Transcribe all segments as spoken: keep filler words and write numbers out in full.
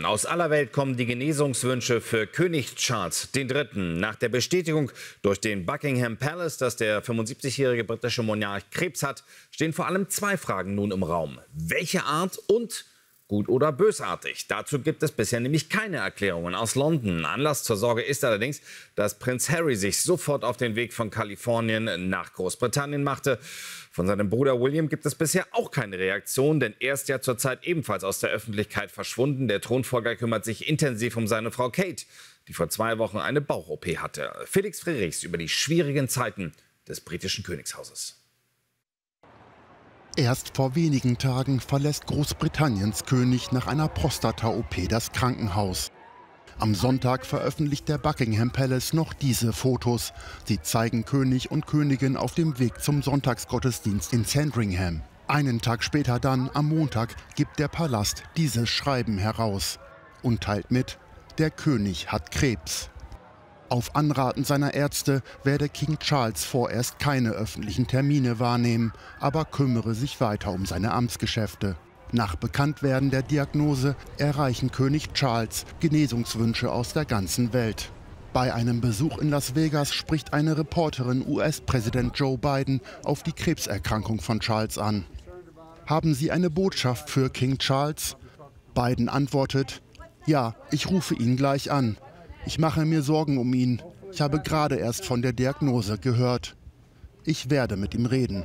Aus aller Welt kommen die Genesungswünsche für König Charles der Dritte. Nach der Bestätigung durch den Buckingham Palace, dass der fünfundsiebzigjährige britische Monarch Krebs hat, stehen vor allem zwei Fragen nun im Raum. Welche Art und gut oder bösartig? Dazu gibt es bisher nämlich keine Erklärungen aus London. Anlass zur Sorge ist allerdings, dass Prinz Harry sich sofort auf den Weg von Kalifornien nach Großbritannien machte. Von seinem Bruder William gibt es bisher auch keine Reaktion, denn er ist ja zurzeit ebenfalls aus der Öffentlichkeit verschwunden. Der Thronfolger kümmert sich intensiv um seine Frau Kate, die vor zwei Wochen eine Bauch-O P hatte. Felix Frerichs über die schwierigen Zeiten des britischen Königshauses. Erst vor wenigen Tagen verlässt Großbritanniens König nach einer Prostata-O P das Krankenhaus. Am Sonntag veröffentlicht der Buckingham Palace noch diese Fotos. Sie zeigen König und Königin auf dem Weg zum Sonntagsgottesdienst in Sandringham. Einen Tag später dann, am Montag, gibt der Palast dieses Schreiben heraus und teilt mit: Der König hat Krebs. Auf Anraten seiner Ärzte werde King Charles vorerst keine öffentlichen Termine wahrnehmen, aber kümmere sich weiter um seine Amtsgeschäfte. Nach Bekanntwerden der Diagnose erreichen König Charles Genesungswünsche aus der ganzen Welt. Bei einem Besuch in Las Vegas spricht eine Reporterin U S-Präsident Joe Biden auf die Krebserkrankung von Charles an. Haben Sie eine Botschaft für King Charles? Biden antwortet: Ja, ich rufe ihn gleich an. Ich mache mir Sorgen um ihn. Ich habe gerade erst von der Diagnose gehört. Ich werde mit ihm reden.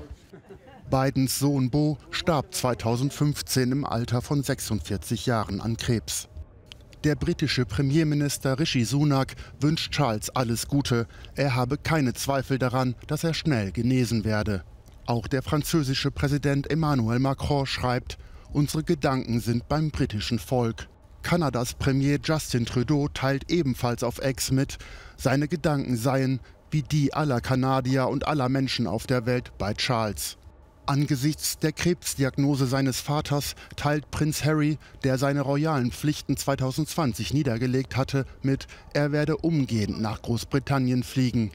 Bidens Sohn Beau starb zweitausendfünfzehn im Alter von sechsundvierzig Jahren an Krebs. Der britische Premierminister Rishi Sunak wünscht Charles alles Gute. Er habe keine Zweifel daran, dass er schnell genesen werde. Auch der französische Präsident Emmanuel Macron schreibt: Unsere Gedanken sind beim britischen Volk. Kanadas Premier Justin Trudeau teilt ebenfalls auf X mit, seine Gedanken seien, wie die aller Kanadier und aller Menschen auf der Welt, bei Charles. Angesichts der Krebsdiagnose seines Vaters teilt Prinz Harry, der seine royalen Pflichten zweitausendzwanzig niedergelegt hatte, mit, er werde umgehend nach Großbritannien fliegen.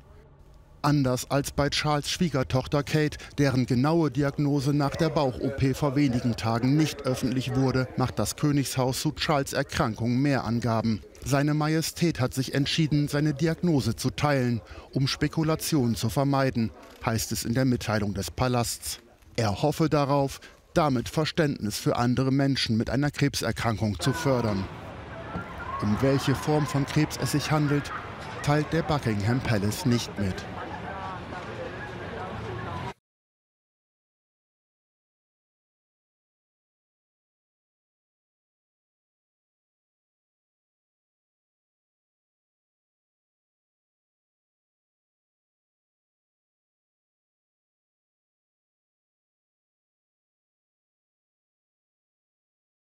Anders als bei Charles' Schwiegertochter Kate, deren genaue Diagnose nach der Bauch-O P vor wenigen Tagen nicht öffentlich wurde, macht das Königshaus zu Charles' Erkrankung mehr Angaben. Seine Majestät hat sich entschieden, seine Diagnose zu teilen, um Spekulationen zu vermeiden, heißt es in der Mitteilung des Palasts. Er hoffe darauf, damit Verständnis für andere Menschen mit einer Krebserkrankung zu fördern. Um welche Form von Krebs es sich handelt, teilt der Buckingham Palace nicht mit.